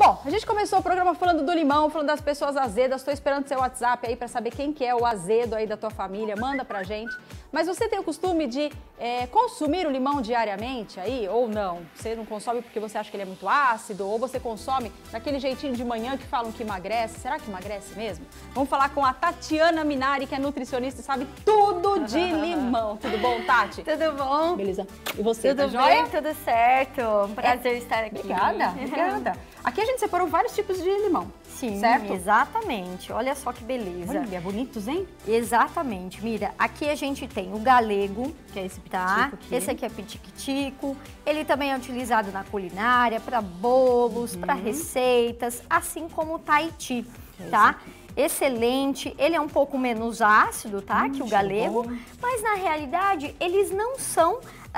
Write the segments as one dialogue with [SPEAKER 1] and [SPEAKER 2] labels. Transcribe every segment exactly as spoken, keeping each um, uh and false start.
[SPEAKER 1] Bom, a gente começou o programa falando do limão, falando das pessoas azedas. Estou esperando seu WhatsApp aí para saber quem que é o azedo aí da tua família. Manda pra gente. Mas você tem o costume de é, consumir o limão diariamente aí ou não? Você não consome porque você acha que ele é muito ácido? Ou você consome daquele jeitinho de manhã que falam que emagrece? Será que emagrece mesmo? Vamos falar com a Tatiana Minari, que é nutricionista e sabe tudo de limão. Tudo bom, Tati?
[SPEAKER 2] Tudo bom?
[SPEAKER 1] Beleza. E você,
[SPEAKER 2] Tudo
[SPEAKER 1] tá
[SPEAKER 2] bem?
[SPEAKER 1] joia?
[SPEAKER 2] Tudo certo. Um prazer é. estar aqui.
[SPEAKER 1] Obrigada, obrigada. Aqui a gente separou vários tipos de limão.
[SPEAKER 2] Sim,
[SPEAKER 1] certo?
[SPEAKER 2] Exatamente. Olha só que beleza.
[SPEAKER 1] Olha, bonitos, hein?
[SPEAKER 2] Exatamente. Mira, aqui a gente tem o galego, que é esse tá? Aqui. Esse aqui é pitiquitico. Ele também é utilizado na culinária, para bolos, uhum. para receitas, assim como o Tahiti, esse tá? Aqui. Excelente, ele é um pouco menos ácido, tá? Hum, que o galego, bom. Mas na realidade eles não são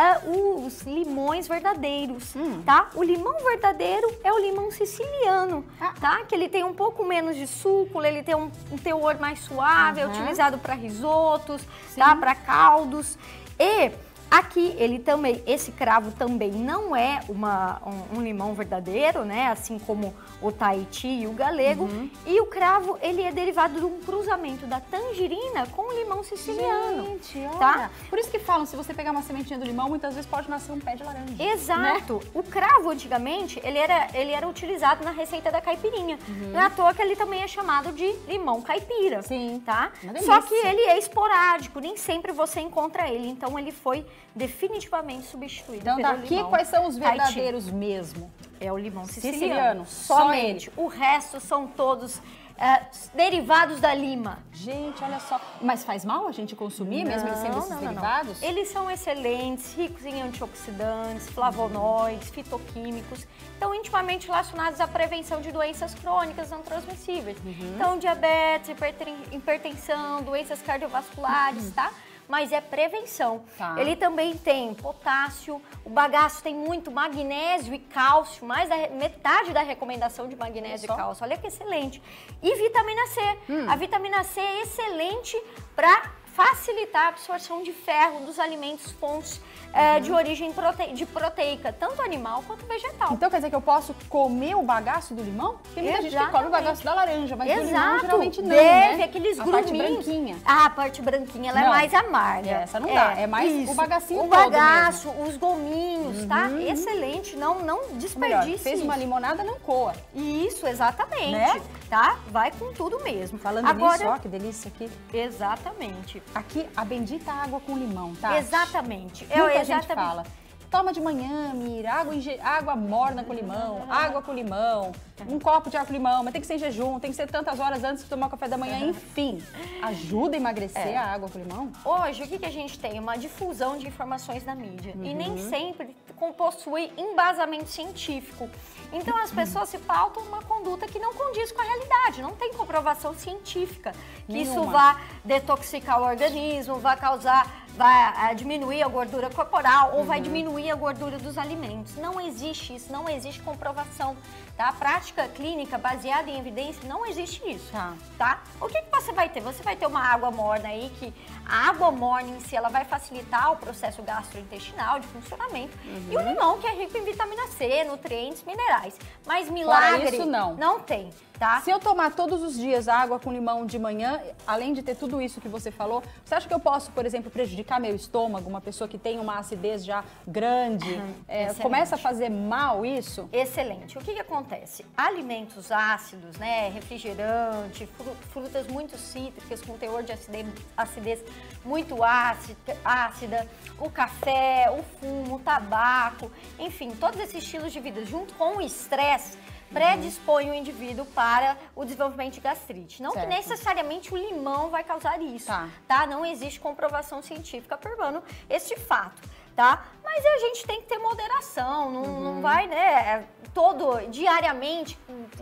[SPEAKER 2] uh, os limões verdadeiros, hum. tá? O limão verdadeiro é o limão siciliano, ah. tá? Que ele tem um pouco menos de suco, ele tem um, um teor mais suave, uhum. é utilizado para risotos, Sim. tá? Para caldos. E aqui ele também, esse cravo também não é uma, um, um limão verdadeiro, né? Assim como o Tahiti e o galego. Uhum. E o cravo, ele é derivado de um cruzamento da tangerina com o limão siciliano.
[SPEAKER 1] Gente, olha.
[SPEAKER 2] Tá?
[SPEAKER 1] Por isso que falam, se você pegar uma sementinha do limão, muitas vezes pode nascer um pé de laranja.
[SPEAKER 2] Exato. Né? O cravo, antigamente, ele era, ele era utilizado na receita da caipirinha. Uhum. Não é à toa que ele também é chamado de limão caipira.
[SPEAKER 1] Sim.
[SPEAKER 2] Tá? Só que ele é esporádico, nem sempre você encontra ele. Então ele foi definitivamente substituído
[SPEAKER 1] então,
[SPEAKER 2] pelo
[SPEAKER 1] daqui,
[SPEAKER 2] limão
[SPEAKER 1] quais são os verdadeiros
[SPEAKER 2] Tahiti.
[SPEAKER 1] mesmo?
[SPEAKER 2] É o limão siciliano.
[SPEAKER 1] Siciliano.
[SPEAKER 2] Somente. O resto são todos é, derivados da lima.
[SPEAKER 1] Gente, olha só. Mas faz mal a gente consumir, não, mesmo eles sendo esses não, derivados?
[SPEAKER 2] Não. Eles são excelentes, ricos em antioxidantes, flavonoides, uhum. fitoquímicos. Estão intimamente relacionados à prevenção de doenças crônicas não transmissíveis. Uhum. Então, diabetes, hipertensão, doenças cardiovasculares, uhum. tá? Mas é prevenção. Tá. Ele também tem potássio, o bagaço tem muito magnésio e cálcio, mais da metade da recomendação de magnésio e cálcio. Olha que excelente. E vitamina C. Hum. A vitamina C é excelente para facilitar a absorção de ferro dos alimentos fontes uhum. é, de origem prote... de proteica, tanto animal quanto vegetal.
[SPEAKER 1] Então quer dizer que eu posso comer o bagaço do limão? Porque muita gente que come o bagaço da laranja, mas
[SPEAKER 2] Exato.
[SPEAKER 1] do limão geralmente não,
[SPEAKER 2] Deve,
[SPEAKER 1] né?
[SPEAKER 2] aqueles
[SPEAKER 1] a
[SPEAKER 2] gruminhos.
[SPEAKER 1] parte branquinha.
[SPEAKER 2] Ah, a parte branquinha, ela não. é mais amarga.
[SPEAKER 1] Essa não é, dá, é mais isso. o bagacinho
[SPEAKER 2] o
[SPEAKER 1] todo
[SPEAKER 2] bagaço,
[SPEAKER 1] mesmo.
[SPEAKER 2] os gominhos, uhum. tá? Excelente, não, não desperdice
[SPEAKER 1] Fez
[SPEAKER 2] isso.
[SPEAKER 1] uma limonada, não coa.
[SPEAKER 2] Isso, exatamente.
[SPEAKER 1] Né?
[SPEAKER 2] Tá? Vai com tudo mesmo.
[SPEAKER 1] Falando
[SPEAKER 2] Agora,
[SPEAKER 1] nisso, ó, que delícia aqui.
[SPEAKER 2] Exatamente.
[SPEAKER 1] Aqui, a bendita água com limão, tá?
[SPEAKER 2] Exatamente.
[SPEAKER 1] Muita
[SPEAKER 2] Eu,
[SPEAKER 1] gente
[SPEAKER 2] exatamente.
[SPEAKER 1] fala, toma de manhã, Mira, água, água morna com limão, água com limão, um copo de água com limão, mas tem que ser em jejum, tem que ser tantas horas antes de tomar o café da manhã, enfim. Ajuda a emagrecer é. a água com limão?
[SPEAKER 2] Hoje, o que, que a gente tem? Uma difusão de informações na mídia. Uhum. E nem sempre possui embasamento científico. Então, as pessoas se pautam uma conduta que não condiz com a realidade, não tem comprovação científica que Nenhuma. isso vá detoxicar o organismo, vai causar, vai diminuir a gordura corporal ou uhum. vai diminuir a gordura dos alimentos. Não existe isso, não existe comprovação. Tá? A prática clínica baseada em evidência, não existe isso. Tá. Tá? O que, que você vai ter? Você vai ter uma água morna aí, que a água morna em si, ela vai facilitar o processo gastrointestinal de funcionamento. Uhum. E o limão, que é rico em vitamina C, nutrientes, minerais. Mas milagre
[SPEAKER 1] Fora isso, não.
[SPEAKER 2] não tem. Tá?
[SPEAKER 1] Se eu tomar todos os dias água com limão de manhã, além de ter tudo isso que você falou, você acha que eu posso, por exemplo, prejudicar meu estômago? Uma pessoa que tem uma acidez já grande, uhum. é, começa a fazer mal isso?
[SPEAKER 2] Excelente. O que, que acontece? Alimentos ácidos, né, refrigerante, frutas muito cítricas com teor de acidez, acidez muito ácida, ácida, o café, o fumo, o tabaco, enfim, todos esses estilos de vida junto com o estresse, predispõe o indivíduo para o desenvolvimento de gastrite. Não certo. que necessariamente o limão vai causar isso, tá. tá? Não existe comprovação científica provando este fato, tá? Mas a gente tem que ter moderação, não, uhum. não vai, né, todo, diariamente,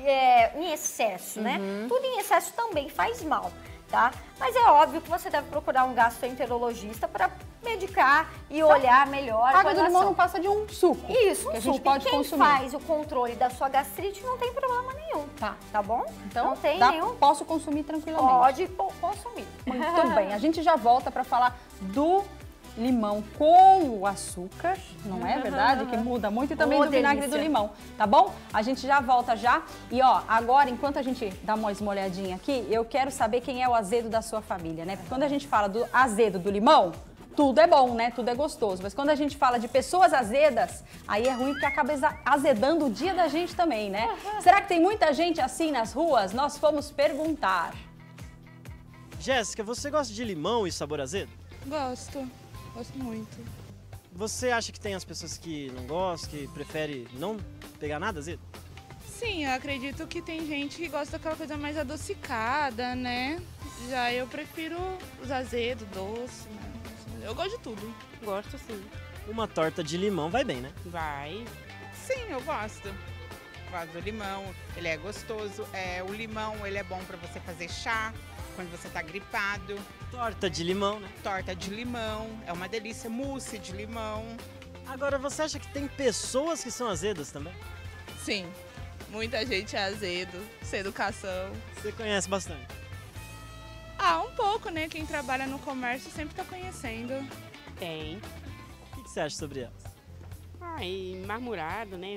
[SPEAKER 2] é, em excesso, uhum. né? Tudo em excesso também faz mal. Tá? Mas é óbvio que você deve procurar um gastroenterologista para medicar e olhar melhor a
[SPEAKER 1] água do limão não passa de um suco.
[SPEAKER 2] Isso, um
[SPEAKER 1] que a
[SPEAKER 2] suco.
[SPEAKER 1] gente pode
[SPEAKER 2] Quem
[SPEAKER 1] consumir.
[SPEAKER 2] faz o controle da sua gastrite não tem problema nenhum, tá? Tá bom?
[SPEAKER 1] Então,
[SPEAKER 2] não tem
[SPEAKER 1] dá,
[SPEAKER 2] nenhum.
[SPEAKER 1] Posso consumir tranquilamente.
[SPEAKER 2] Pode consumir.
[SPEAKER 1] Muito bem. A gente já volta para falar do limão com o açúcar, não é verdade? Que muda muito, e também
[SPEAKER 2] Oh,
[SPEAKER 1] do vinagre
[SPEAKER 2] delícia.
[SPEAKER 1] do limão, tá bom? A gente já volta já. E ó, agora, enquanto a gente dá uma esmolhadinha aqui, eu quero saber quem é o azedo da sua família, né? Porque quando a gente fala do azedo do limão, tudo é bom, né? Tudo é gostoso. Mas quando a gente fala de pessoas azedas, aí é ruim porque acaba azedando o dia da gente também, né? Será que tem muita gente assim nas ruas? Nós fomos perguntar.
[SPEAKER 3] Jéssica, você gosta de limão e sabor azedo?
[SPEAKER 4] Gosto, gosto muito.
[SPEAKER 3] Você acha que tem as pessoas que não gostam, que preferem não pegar nada azedo?
[SPEAKER 4] Sim, eu acredito que tem gente que gosta daquela coisa mais adocicada, né? Já eu prefiro os azedos, doce, né? Eu gosto de tudo.
[SPEAKER 5] Gosto sim.
[SPEAKER 3] Uma torta de limão vai bem, né?
[SPEAKER 5] Vai.
[SPEAKER 6] Sim, eu gosto. Gosto do limão, ele é gostoso. É, o limão, ele é bom para você fazer chá, quando você tá gripado.
[SPEAKER 3] Torta de limão, né?
[SPEAKER 6] Torta de limão, é uma delícia. Mousse de limão.
[SPEAKER 3] Agora, você acha que tem pessoas que são azedas também?
[SPEAKER 4] Sim, muita gente é azedo, sem educação.
[SPEAKER 3] Você conhece bastante.
[SPEAKER 4] Ah, um pouco, né? Quem trabalha no comércio sempre tá conhecendo.
[SPEAKER 5] Tem.
[SPEAKER 3] O que que você acha sobre elas?
[SPEAKER 5] Ai, marmurado, né?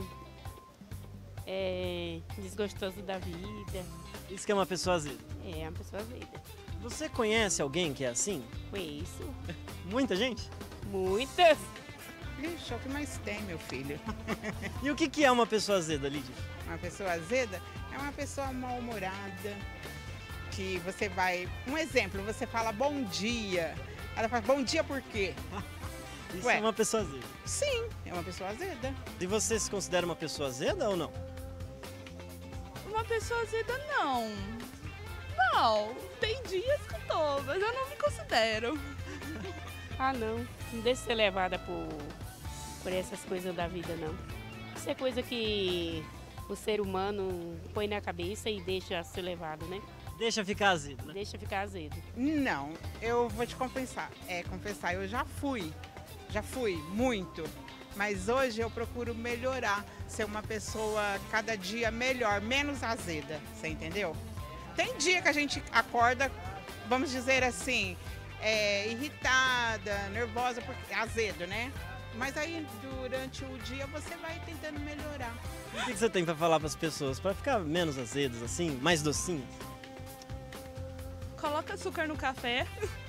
[SPEAKER 5] É desgostoso da vida.
[SPEAKER 3] Isso que é uma pessoa azeda.
[SPEAKER 5] É uma pessoa azeda.
[SPEAKER 3] Você conhece alguém que é assim?
[SPEAKER 5] Conheço.
[SPEAKER 3] Muita gente?
[SPEAKER 5] Muitas.
[SPEAKER 6] Ixi, é o que mais tem, meu filho.
[SPEAKER 3] E o que que é uma pessoa azeda, Lídia?
[SPEAKER 6] Uma pessoa azeda é uma pessoa mal-humorada, que você vai... Um exemplo, você fala bom dia. Ela fala bom dia por quê?
[SPEAKER 3] Isso
[SPEAKER 6] Ué.
[SPEAKER 3] é uma pessoa azeda.
[SPEAKER 6] Sim, é uma pessoa azeda.
[SPEAKER 3] E você se considera uma pessoa azeda ou não?
[SPEAKER 4] Uma pessoa azeda, não. Não, tem dias que eu tô, mas eu não me considero.
[SPEAKER 5] Ah, não. Não deixa ser levada por, por essas coisas da vida, não. Isso é coisa que o ser humano põe na cabeça e deixa ser levado, né?
[SPEAKER 3] Deixa ficar azedo, né?
[SPEAKER 5] Deixa ficar azedo.
[SPEAKER 6] Não, eu vou te compensar. É, confessar, eu já fui. Já fui, muito. Mas hoje eu procuro melhorar, ser uma pessoa cada dia melhor, menos azeda, você entendeu? Tem dia que a gente acorda, vamos dizer assim, é, irritada, nervosa, porque é azedo, né? Mas aí durante o dia você vai tentando melhorar.
[SPEAKER 3] O que que você tem pra falar pras pessoas? Pra ficar menos azedas, assim, mais docinhas?
[SPEAKER 4] Coloca açúcar no café.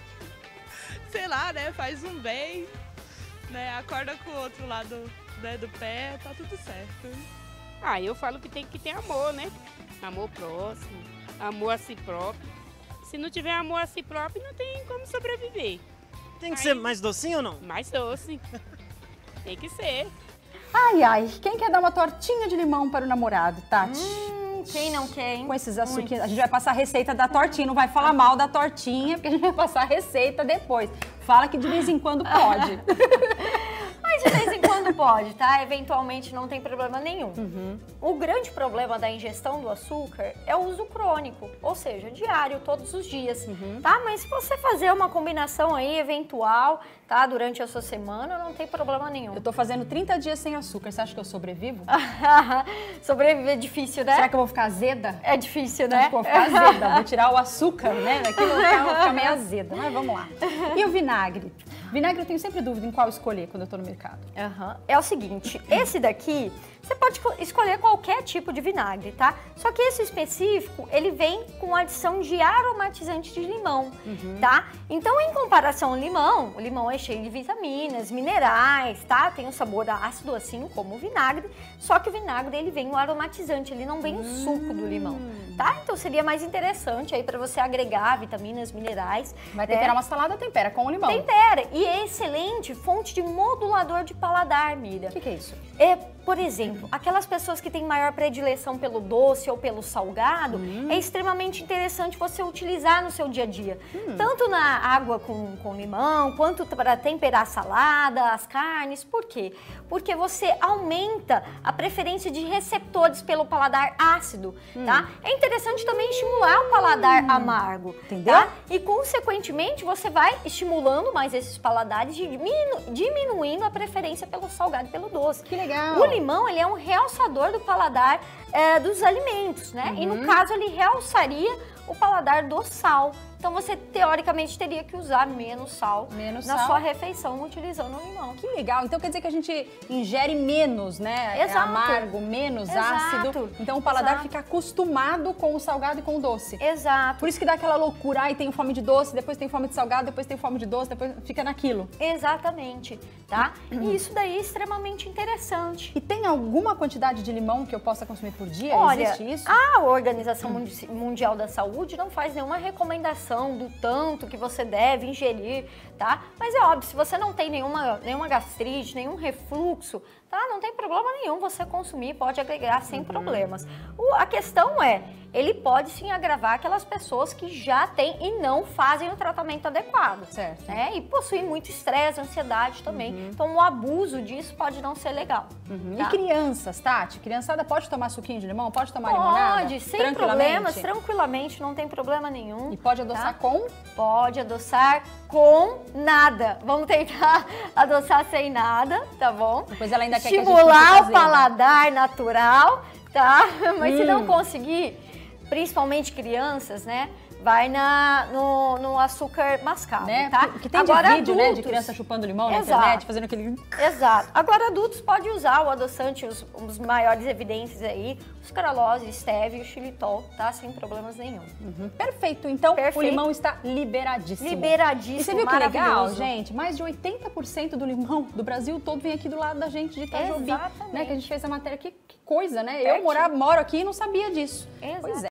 [SPEAKER 4] Sei lá, né? Faz um bem. Né? Acorda com o outro lado, né, do pé, tá tudo certo.
[SPEAKER 5] Ah, eu falo que tem que ter amor, né? Amor próximo, amor a si próprio. Se não tiver amor a si próprio, não tem como sobreviver.
[SPEAKER 3] Tem que
[SPEAKER 5] Aí-
[SPEAKER 3] ser mais docinho ou não?
[SPEAKER 5] Mais doce. Tem que ser.
[SPEAKER 1] Ai, ai, quem quer dar uma tortinha de limão para o namorado, Tati?
[SPEAKER 2] Hum, quem não quer, hein?
[SPEAKER 1] Com esses açuquinhos. A gente vai passar a receita da tortinha, não vai falar mal da tortinha, porque a gente vai passar a receita depois. Fala que de vez em quando pode.
[SPEAKER 2] Mas de vez em quando pode, tá? Eventualmente não tem problema nenhum.
[SPEAKER 1] Uhum.
[SPEAKER 2] O grande problema da ingestão do açúcar é o uso crônico, ou seja, diário, todos os dias,
[SPEAKER 1] Uhum.
[SPEAKER 2] tá? Mas se você fazer uma combinação aí eventual, tá? Durante a sua semana, não tem problema nenhum.
[SPEAKER 1] Eu tô fazendo trinta dias sem açúcar, você acha que eu sobrevivo?
[SPEAKER 2] Sobreviver é difícil, né?
[SPEAKER 1] Será que eu vou ficar azeda?
[SPEAKER 2] É difícil,
[SPEAKER 1] Acho
[SPEAKER 2] né?
[SPEAKER 1] que eu vou ficar azeda, vou tirar o açúcar, né? Daquilo eu vou ficar- vou ficar meio azeda, mas vamos lá. E o vinagre? Vinagre eu tenho sempre dúvida em qual escolher quando eu tô no mercado.
[SPEAKER 2] Aham. É o seguinte, esse daqui, você pode co- escolher qualquer tipo de vinagre, tá? Só que esse específico, ele vem com adição de aromatizante de limão, tá? Então, em comparação ao limão, o limão é cheio de vitaminas, minerais, tá? Tem um sabor ácido assim como o vinagre, só que o vinagre, ele vem o aromatizante, ele não vem o suco do limão, tá? Então, seria mais interessante aí pra você agregar vitaminas, minerais.
[SPEAKER 1] Vai
[SPEAKER 2] né?
[SPEAKER 1] temperar uma salada, tempera com o limão.
[SPEAKER 2] Tempera. E é excelente fonte de modulador de paladar, Mira.
[SPEAKER 1] O que, que é isso?
[SPEAKER 2] É, por exemplo, aquelas pessoas que têm maior predileção pelo doce ou pelo salgado, é extremamente interessante você utilizar no seu dia a dia. Tanto na água com, com limão, quanto para temperar a salada, as carnes. Por quê? Porque você aumenta a preferência de receptores pelo paladar ácido, tá? É interessante também estimular o paladar amargo,
[SPEAKER 1] Entendeu?
[SPEAKER 2] tá? E, consequentemente, você vai estimulando mais esses paladares, diminu- diminuindo a preferência pelo salgado e pelo doce.
[SPEAKER 1] Que legal.
[SPEAKER 2] O limão, ele é um realçador do paladar é, dos alimentos, né?
[SPEAKER 1] Uhum.
[SPEAKER 2] E no caso, ele realçaria o paladar do sal. Então você, teoricamente, teria que usar menos sal
[SPEAKER 1] Menos
[SPEAKER 2] na
[SPEAKER 1] sal.
[SPEAKER 2] sua refeição utilizando o limão.
[SPEAKER 1] Que legal. Então quer dizer que a gente ingere menos, né? É
[SPEAKER 2] Exato.
[SPEAKER 1] amargo, menos
[SPEAKER 2] Exato.
[SPEAKER 1] ácido. Então o paladar
[SPEAKER 2] Exato.
[SPEAKER 1] fica acostumado com o salgado e com o doce.
[SPEAKER 2] Exato.
[SPEAKER 1] Por isso que dá aquela loucura, ai, tenho fome de doce, depois tenho fome de salgado, depois tenho fome de doce, depois fica naquilo.
[SPEAKER 2] Exatamente, tá? E isso daí é extremamente interessante.
[SPEAKER 1] E tem alguma quantidade de limão que eu possa consumir por dia?
[SPEAKER 2] Olha,
[SPEAKER 1] Existe isso?
[SPEAKER 2] a Organização Mundi- Mundial da Saúde não faz nenhuma recomendação do tanto que você deve ingerir, tá? Mas é óbvio, se você não tem nenhuma, nenhuma gastrite, nenhum refluxo, tá? Não tem problema nenhum você consumir, pode agregar sem
[SPEAKER 1] Uhum.
[SPEAKER 2] problemas. O, a questão é, ele pode sim agravar aquelas pessoas que já têm e não fazem o tratamento adequado.
[SPEAKER 1] Certo.
[SPEAKER 2] Né? E possuem muito estresse, ansiedade também. Então o abuso disso pode não ser legal.
[SPEAKER 1] Uhum.
[SPEAKER 2] Tá?
[SPEAKER 1] E crianças, Tati? Criançada pode tomar suquinho de limão? Pode tomar limonada?
[SPEAKER 2] Pode, sem
[SPEAKER 1] Tranquilamente?
[SPEAKER 2] problemas, tranquilamente, não tem problema nenhum.
[SPEAKER 1] E pode adoçar
[SPEAKER 2] tá?
[SPEAKER 1] com?
[SPEAKER 2] Pode adoçar com nada. Vamos tentar adoçar sem nada, tá bom?
[SPEAKER 1] Depois ela ainda quer que a gente
[SPEAKER 2] Estimular
[SPEAKER 1] fique
[SPEAKER 2] o
[SPEAKER 1] fazendo.
[SPEAKER 2] paladar natural, tá? Mas se não
[SPEAKER 1] Hum.
[SPEAKER 2] conseguir, principalmente crianças, né? Vai na, no, no açúcar mascavo,
[SPEAKER 1] Né?
[SPEAKER 2] tá?
[SPEAKER 1] Que tem
[SPEAKER 2] Agora,
[SPEAKER 1] de vídeo, né, de
[SPEAKER 2] adultos-
[SPEAKER 1] criança chupando limão na
[SPEAKER 2] Exato.
[SPEAKER 1] internet, fazendo aquele...
[SPEAKER 2] Exato. Agora, adultos podem usar o adoçante, os, os maiores evidências aí, o sucralose, stevia e o xilitol, tá? Sem problemas nenhum.
[SPEAKER 1] Uhum. Perfeito. Então,
[SPEAKER 2] Perfeito.
[SPEAKER 1] o limão está liberadíssimo.
[SPEAKER 2] Liberadíssimo,
[SPEAKER 1] E você viu que legal,
[SPEAKER 2] maravilhoso.
[SPEAKER 1] gente? Mais de oitenta por cento do limão do Brasil todo vem aqui do lado da gente, de Itajobi.
[SPEAKER 2] Exatamente.
[SPEAKER 1] Né? Que a gente fez a matéria. Que, que coisa, né? Eu
[SPEAKER 2] Pertinho.
[SPEAKER 1] morar, moro aqui e não sabia disso.
[SPEAKER 2] Exato.
[SPEAKER 1] Pois é.